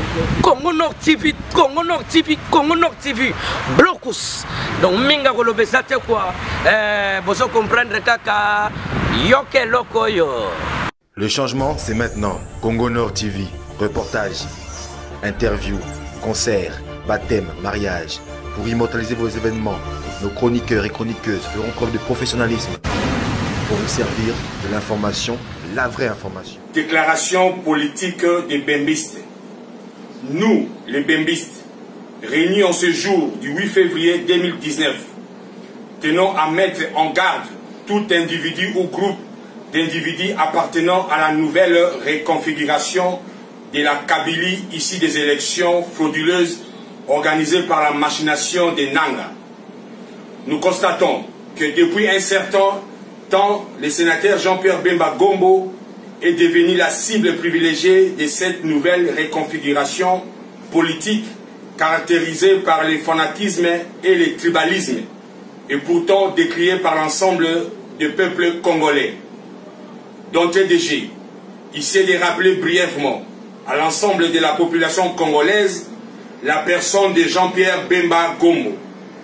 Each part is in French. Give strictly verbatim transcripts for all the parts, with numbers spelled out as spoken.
Congo Nord T V, Congo Nord T V, Congo Nord T V, blocus. Donc minga ko lobesa te quoi. Eh, boso comprendre kaka yoke loko yo. Le changement, c'est maintenant. Congo Nord T V, reportage, interview, concert, baptême, mariage. Pour immortaliser vos événements, nos chroniqueurs et chroniqueuses feront preuve de professionnalisme pour vous servir de l'information, la vraie information. Déclaration politique des Bembistes. Nous, les Bembistes, réunis en ce jour du huit février deux mille dix-neuf, tenons à mettre en garde tout individu ou groupe d'individus appartenant à la nouvelle reconfiguration de la Kabylie issue des élections frauduleuses organisées par la machination des Nanga. Nous constatons que depuis un certain temps, le sénateur Jean-Pierre Bemba Gombo est devenu la cible privilégiée de cette nouvelle reconfiguration politique caractérisée par le fanatisme et le tribalisme et pourtant décriée par l'ensemble du peuple congolais. D'entrée de jeu, il s'est de rappeler brièvement à l'ensemble de la population congolaise la personne de Jean-Pierre Bemba Gombo.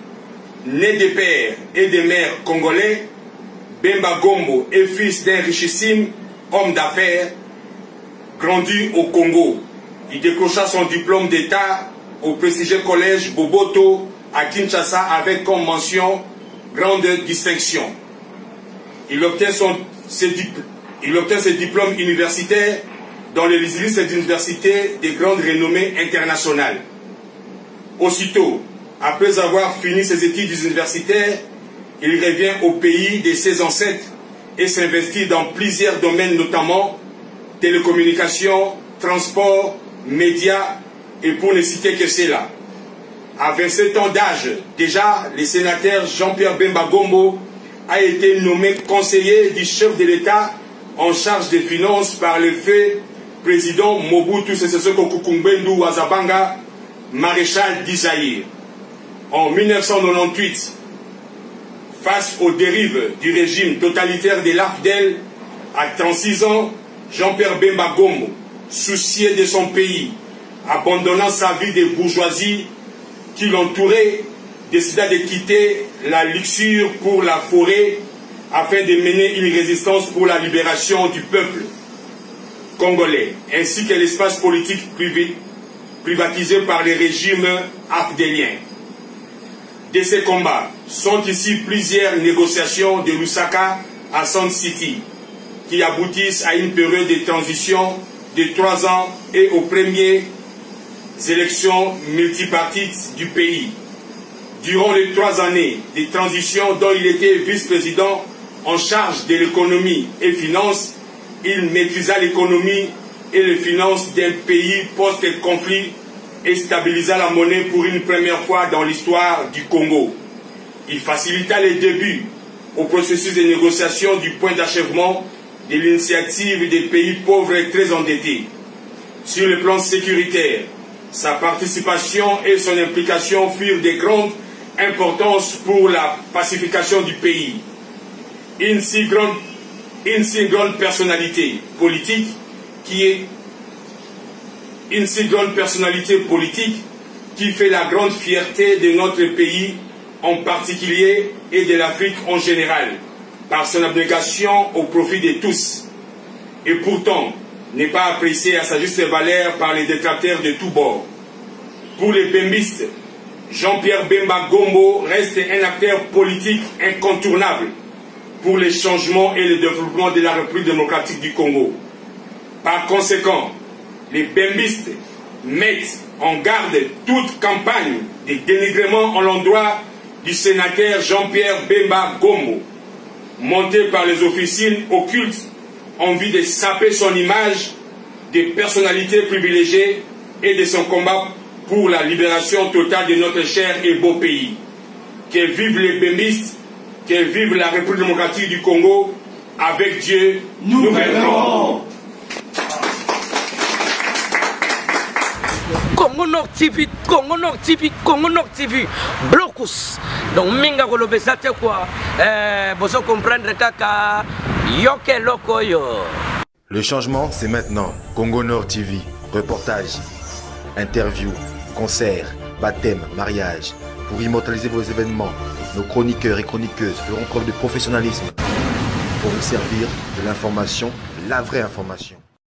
Né de père et de mère congolais, Bemba Gombo est fils d'un richissime homme d'affaires, grandi au Congo. Il décrocha son diplôme d'État au prestigieux collège Boboto à Kinshasa avec comme mention grande distinction. Il obtient, son, ses, il obtient ses diplômes universitaires dans les listes d'universités de grande renommée internationale. Aussitôt, après avoir fini ses études universitaires, il revient au pays de ses ancêtres et s'investit dans plusieurs domaines, notamment télécommunications, transport, médias, et pour ne citer que cela. À vingt-sept ans d'âge, déjà, le sénateur Jean-Pierre Bemba Gombo a été nommé conseiller du chef de l'État en charge des finances par le fait président Mobutu Sese Seko Kukumbendu Wazabanga, maréchal d'Isaïr. En mille neuf cent quatre-vingt-dix-huit, face aux dérives du régime totalitaire de l'A F D E L, à trente-six ans, Jean-Pierre Bemba Gombo, soucié de son pays, abandonnant sa vie de bourgeoisie qui l'entourait, décida de quitter la luxure pour la forêt afin de mener une résistance pour la libération du peuple congolais, ainsi que l'espace politique privé, privatisé par les régimes afdéliens. De ces combats sont ici plusieurs négociations de Lusaka à Sun City qui aboutissent à une période de transition de trois ans et aux premières élections multipartites du pays. Durant les trois années de transition dont il était vice-président en charge de l'économie et finances, il maîtrisa l'économie et les finances d'un pays post-conflit et stabilisa la monnaie pour une première fois dans l'histoire du Congo. Il facilita les débuts au processus de négociation du point d'achèvement de l'initiative des pays pauvres et très endettés. Sur le plan sécuritaire, sa participation et son implication furent de grande importance pour la pacification du pays. Une si grande, une si grande personnalité politique qui est une si grande personnalité politique qui fait la grande fierté de notre pays en particulier et de l'Afrique en général, par son abnégation au profit de tous, et pourtant n'est pas apprécié à sa juste valeur par les détracteurs de tous bords. Pour les Bembistes, Jean-Pierre Bemba Gombo reste un acteur politique incontournable pour les changements et le développement de la République démocratique du Congo. Par conséquent, les Bembistes mettent en garde toute campagne de dénigrement à l'endroit du sénateur Jean-Pierre Bemba Gombo, montée par les officines occultes en vue de saper son image de personnalité privilégiée et de son combat pour la libération totale de notre cher et beau pays. Que vivent les Bembistes, que vive la République démocratique du Congo, avec Dieu, nous, nous verrons. Congo Nord T V, Congo Nord T V, Congo Nord T V, blocus. Donc minga ko lobesa te quoi. Eh, boso comprendre kaka yoke loko yo. Le changement, c'est maintenant. Congo Nord T V, reportage, interviews, concerts, baptêmes, mariages. Pour immortaliser vos événements, nos chroniqueurs et chroniqueuses feront preuve de professionnalisme pour vous servir de l'information, la vraie information.